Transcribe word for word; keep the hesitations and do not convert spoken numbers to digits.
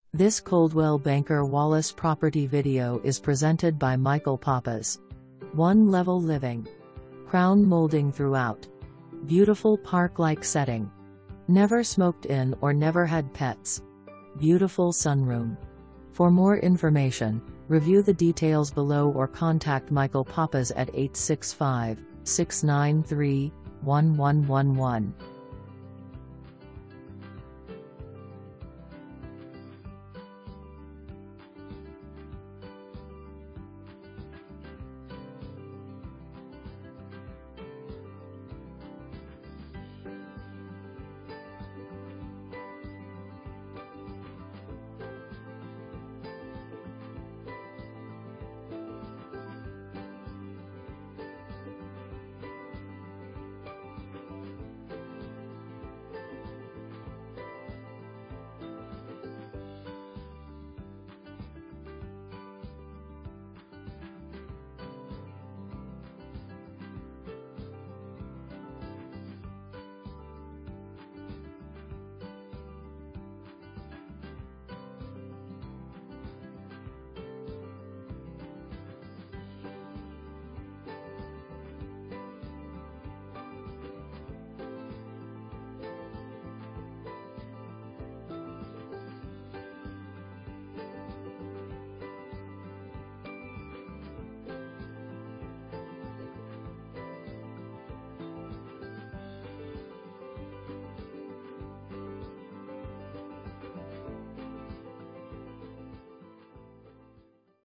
This Coldwell Banker Wallace property video is presented by Michael Pappas. One level living. Crown molding throughout. Beautiful park-like setting. Never smoked in or never had pets. Beautiful sunroom. For more information, review the details below or contact Michael Pappas at eight six five, six nine three, one one one one.